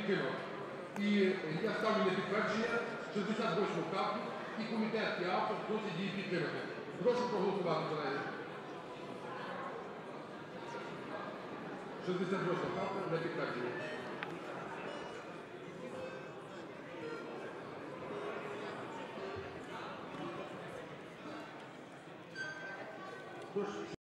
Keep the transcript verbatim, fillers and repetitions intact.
підтримав. І я ставлю на підтвердження шістдесят восьму правку, і комітет, і автор просять її підтримати. Прошу проголосувати, колеги. шістдесят восьма правка на підтвердження. Тож,